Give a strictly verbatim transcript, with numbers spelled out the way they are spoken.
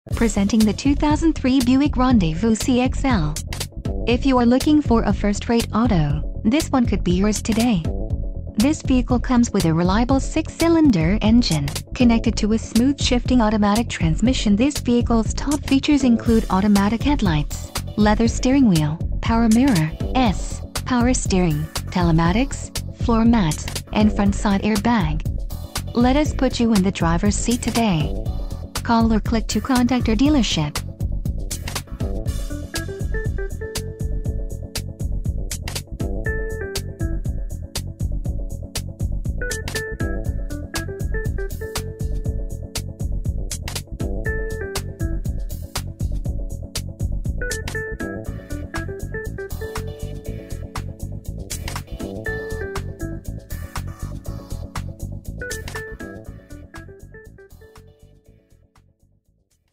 Presenting the two thousand three Buick Rendezvous C X L. If you are looking for a first-rate auto, this one could be yours today. This vehicle comes with a reliable six-cylinder engine, connected to a smooth shifting automatic transmission. This vehicle's top features include automatic headlights, leather steering wheel, power mirror, S, power steering, telematics, floor mats, and front side airbag. Let us put you in the driver's seat today. Call or click to contact our dealership.